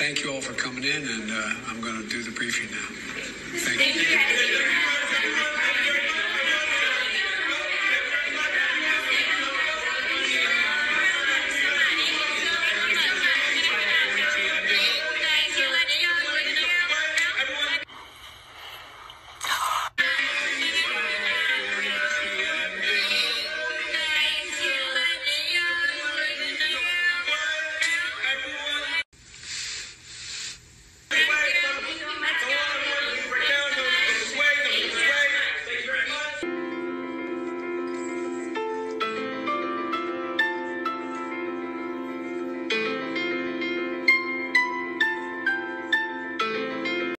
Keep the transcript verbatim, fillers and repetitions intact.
thank you all for coming in, and uh, I'm going to do the briefing now. Thank, thank you. you.